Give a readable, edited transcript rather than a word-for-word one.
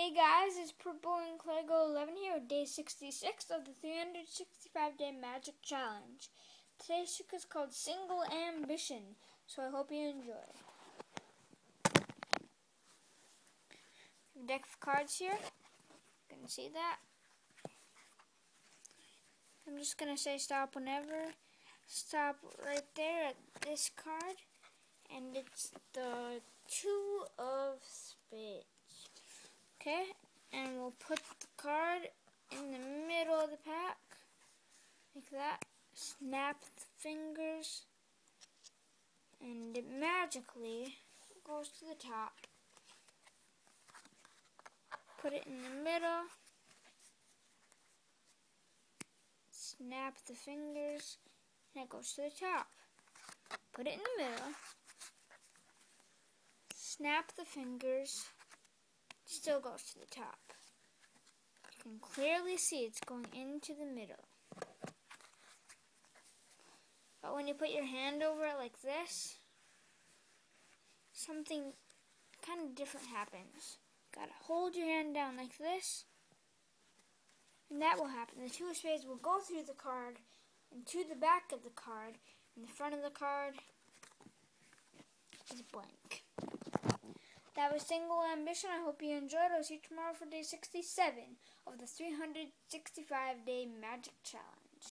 Hey guys, it's Purple and Clego 11 here with day 66 of the 365-day magic challenge. Today's trick is called Single Ambition, so I hope you enjoy. A deck of cards here. You can see that. I'm just going to say stop whenever. Stop right there at this card. And it's the Two of Spades. Okay, and we'll put the card in the middle of the pack, like that. Snap the fingers, and it magically goes to the top. Put it in the middle, snap the fingers, and it goes to the top. Put it in the middle, snap the fingers, still goes to the top. You can clearly see it's going into the middle. But when you put your hand over it like this, something kind of different happens. You gotta hold your hand down like this, and that will happen. The Two of Spades will go through the card and to the back of the card, and the front of the card is blank. That was Single Ambition. I hope you enjoyed. I'll see you tomorrow for day 67 of the 365-day magic challenge.